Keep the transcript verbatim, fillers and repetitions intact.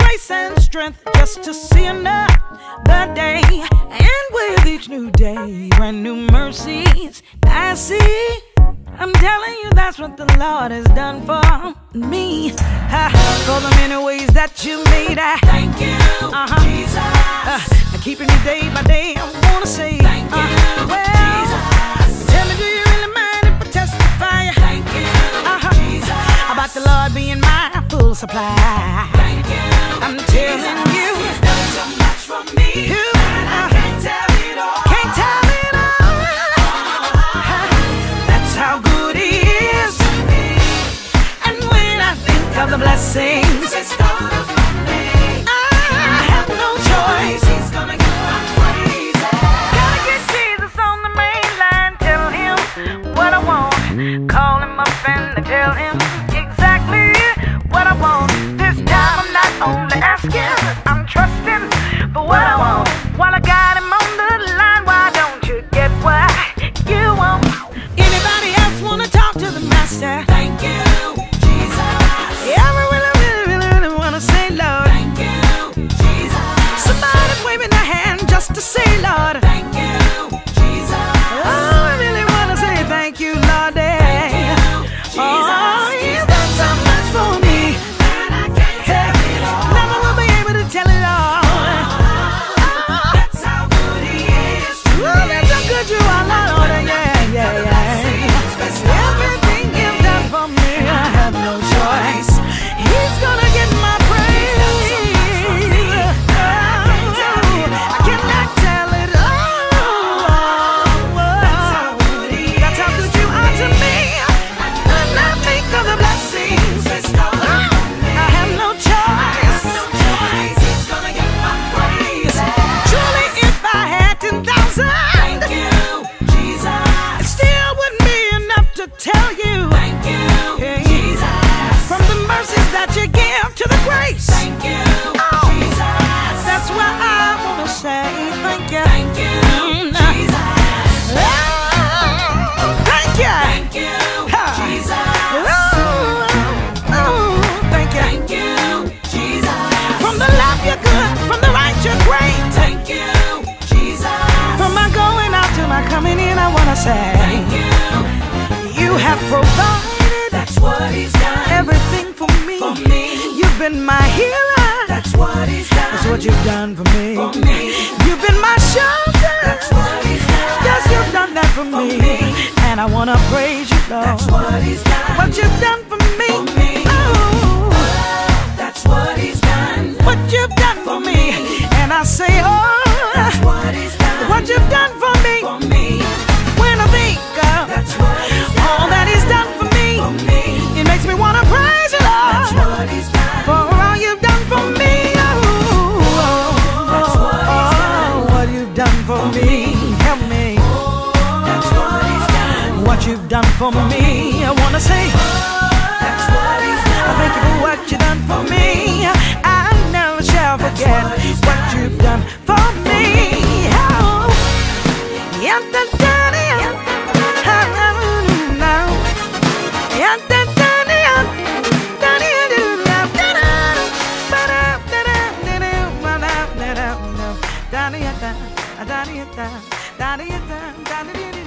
grace and strength just to see another day. And with each new day, brand new mercies I see. I'm telling you, that's what the Lord has done for me. Uh, for the many ways that you made, I thank you, uh-huh. Jesus. Uh, keeping you day by day, I wanna say thank uh, you, well, Jesus. Tell me, do you really mind if I testify? Thank you, uh-huh. Jesus. About the Lord being my full supply. Thank you, I'm telling Jesus. you, He's done so much for me. you, and I uh, can't tell it all. Can't tell it all. Uh, that's how good He is. And when I think of the blessings It's gonna for me. I have no choice. He's gonna get my praise. Gotta get Jesus on the main line. Tell Him what I want. Call Him up and tell Him exactly what I want. This time I'm not only asking, I'm trusting for what I want. While I got Him on the line, why don't you get what you want? Anybody else wanna talk to the Master? Thank you, Jesus. Yeah, I really, really, really, really wanna say, Lord. Thank you, Jesus. Somebody's waving their hand just to say, Lord. Thank you, Jesus. Oh, I really wanna say thank you, Lord. Oh, He's done so much for me. And I can't tell it all. Never will be able to tell it all. That's how good He is to Oh, that's how good you are, Lord. Yeah, yeah, yeah. Everything You've done for me, I have no choice. He's gonna get my praise. Oh, I cannot tell it all. That's how good You are to me. And I think of the blessings. I have no choice. He's gonna get my praise. Truly, if I had ten thousand, Thank you, Jesus. it still wouldn't be enough to tell you. Thank you, Hey. Jesus. From the mercies that You give to the grace. Thank you, Oh, Jesus. that's why I wanna say thank you. Thank you, Mm, Jesus. Oh, thank you. Thank you, Ha. Jesus. Oh, oh, thank you. Thank you, Jesus. From the left You're good, from the right You're great. Thank you, Jesus. From my going out to my coming in, I wanna say Thank you. You have provided That's what He's done everything for me. for me. You've been my healer. That's what He's done That's what You've done for me. for me. You've been my shelter. That's what He's done Yes, You've done that for for me. me. And I wanna praise You, Lord. That's what He's done What You've done for me. for me. Oh, That's what He's done what You've done for me. And I say, oh, That's what He's done what You've done for me. for me. When I think of That's what He's done all that He's done for me, for me. it makes me wanna praise You, That's Lord, what He's done for all You've done for me. Oh, That's what He's done oh, what You've done for me. Help me. That's what He's done. What You've done for me, I wanna say That's what He's I done. thank You for what You done for me. I never shall forget what He's what done. You've done for me. Oh, yeah, da, da, da, yeah. Ah, no. Yeah, da, da, da, yeah. Da, da, da, da, da, da. Ba-da, da-da, da-da, ba-da, da-da, da. Da, da, da, da, da, da, da, da, da, da, da, da, da.